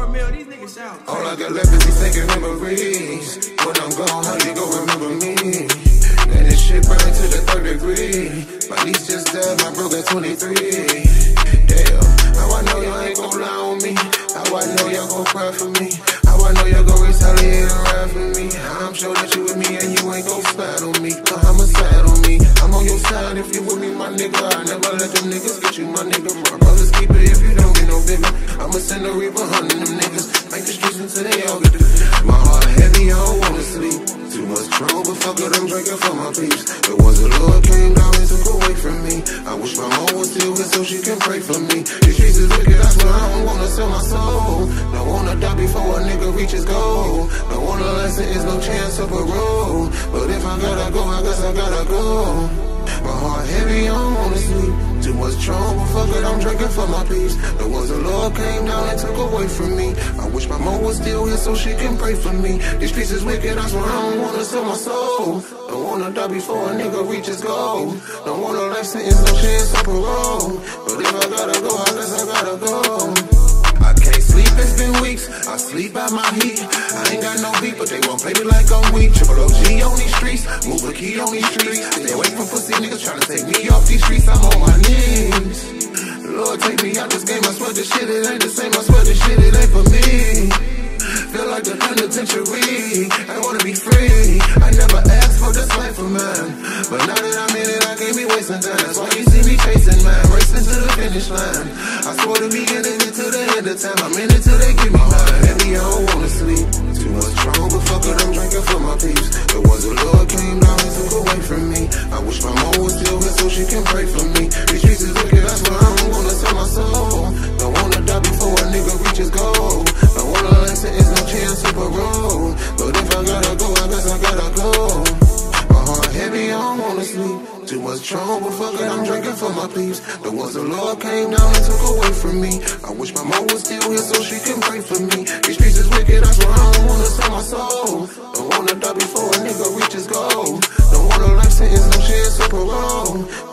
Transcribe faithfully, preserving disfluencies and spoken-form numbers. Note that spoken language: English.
Mel, these niggas sound crazy. All I got left is these taking memories. When I'm gone, how you gon' remember me? Let this shit burn to the third degree. My niece just died, my bro got twenty-three. Damn, how I know y'all ain't gon' lie on me? How I know y'all gon' cry for me? How I know y'all gon' retaliate and ride for me? I'm sure that you with me and you ain't gon' slide on me. Cause I'm a side on me. I'm on your side if you with me, my nigga. I never let them niggas get you, my nigga. My brothers keep it if you don't get no bigger. I'ma send a reaper hunting them niggas. Make the streets until they all get the. My heart heavy, I don't wanna sleep. Too much trouble, fuck it, I'm drinking for my peeps. The ones the Lord came down and took away from me. I wish my mom was still here so she can pray for me. These streets is wicked, I swear I don't wanna sell my soul. Don't wanna die before a nigga reaches goal. Don't wanna last, there is no chance of parole. But if I gotta go, I guess I gotta go. My heart heavy, I don't wanna sleep. Too much trouble, fuck it, I'm drinking for my peace. The ones the Lord came down and took away from me. I wish my mom was still here so she can pray for me. These streets is wicked, I swear I don't wanna sell my soul. Don't wanna die before a nigga reaches goal. Don't wanna life sentence, no chance of parole. But if I gotta go, I guess I gotta go. I can't sleep, it's been weeks. I sleep by my heat. I ain't got no beat, but they won't play me like I'm weak. Triple O G on these streets, move a key on these streets. Stay away from pussy niggas trying to take me off these streets. I'm on my knees. Lord, take me out this game. I swear this shit, it ain't the same. I swear this shit, it ain't for me. Feel like the penitentiary. I wanna be free. I never asked for this life of mine, but now that I'm in it, I can't be wasting time. That's why you see me chasing mine, racing to the finish line. I swore to be in it to the end of time. I'm in it till they give me mine. Heavy, I don't wanna sleep. Too much trouble, but fuck it, I'm drinking for my peeps. The ones the Lord came down and took away from me. I wish my mom was still here so she can pray for me. These streets is wicked, that's why I don't wanna sell my soul. Don't wanna die before a nigga reaches goal. Don't wanna last, there is no chance of parole. But if I gotta go, I guess I gotta go. My heart heavy, I don't wanna sleep. Too much trouble, fuck it, I'm drinking for my peeps. The ones the Lord came down and took away from me. I wish my mom was still here so she can pray for me. These streets is wicked, that's why I don't wanna sell my soul. Don't wanna die before a nigga reaches goal. Don't wanna life sentence, no chance of parole.